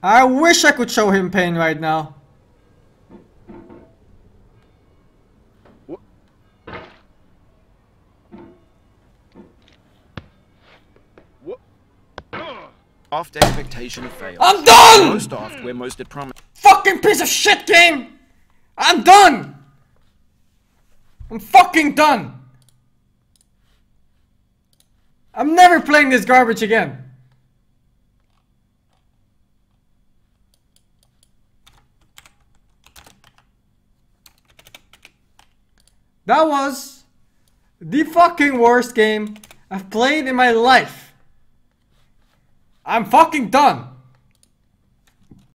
I wish I could show him pain right now. After expectation fails. I'm done! Most oft where most had promised. Fucking piece of shit game! I'm done! I'm fucking done! I'm never playing this garbage again. That was the fucking worst game I've played in my life. I'm fucking done.